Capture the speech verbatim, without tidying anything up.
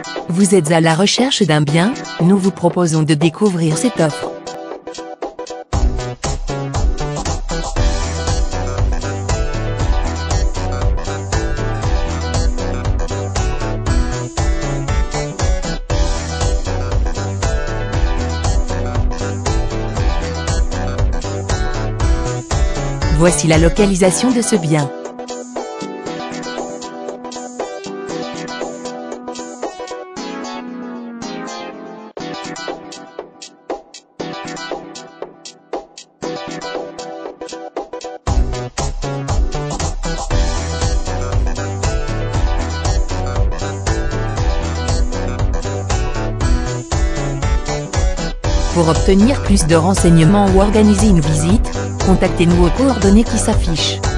Vous êtes à la recherche d'un bien? Nous vous proposons de découvrir cette offre. Voici la localisation de ce bien. Pour obtenir plus de renseignements ou organiser une visite, contactez-nous aux coordonnées qui s'affichent.